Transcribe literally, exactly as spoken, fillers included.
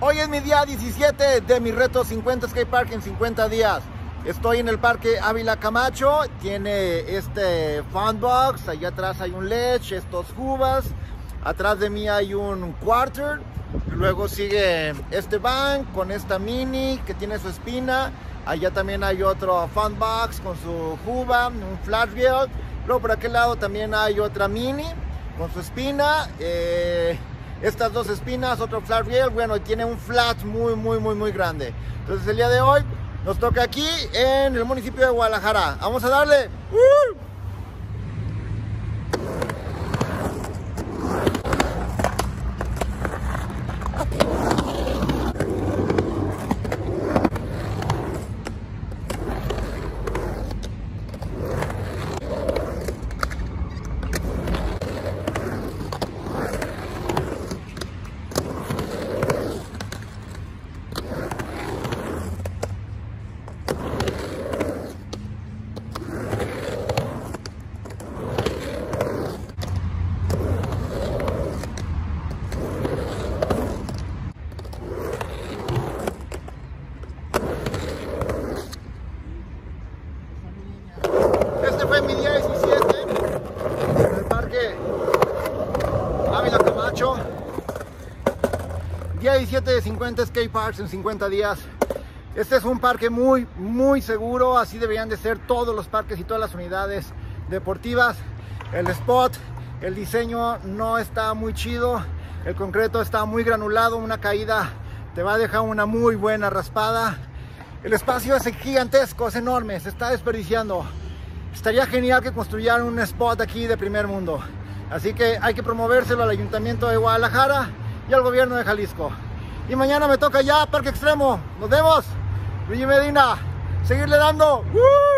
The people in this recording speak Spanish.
Hoy es mi día diecisiete de mi reto cincuenta Skate Park en cincuenta días. Estoy en el parque Ávila Camacho, tiene este fun box, allá atrás hay un ledge, estos cubas, atrás de mí hay un quarter, luego sigue este bank con esta mini que tiene su espina, allá también hay otro fun box con su cuba, un flat rail, luego por aquel lado también hay otra mini con su espina, eh, estas dos espinas, otro flat rail, bueno, tiene un flat muy muy muy muy grande. Entonces el día de hoy nos toca aquí en el municipio de Guadalajara. Vamos a darle. ¡Uh! Este fue mi día diecisiete en el parque Ávila Camacho. Día diecisiete de cincuenta Skate Parks en cincuenta días. Este es un parque muy, muy seguro. Así deberían de ser todos los parques y todas las unidades deportivas. El spot, el diseño no está muy chido. El concreto está muy granulado. Una caída te va a dejar una muy buena raspada. El espacio es gigantesco, es enorme, se está desperdiciando. Estaría genial que construyeran un spot aquí de primer mundo. Así que hay que promovérselo al Ayuntamiento de Guadalajara y al Gobierno de Jalisco. Y mañana me toca ya Parque Extremo. Nos vemos. Luigi Medina, seguirle dando. ¡Uh!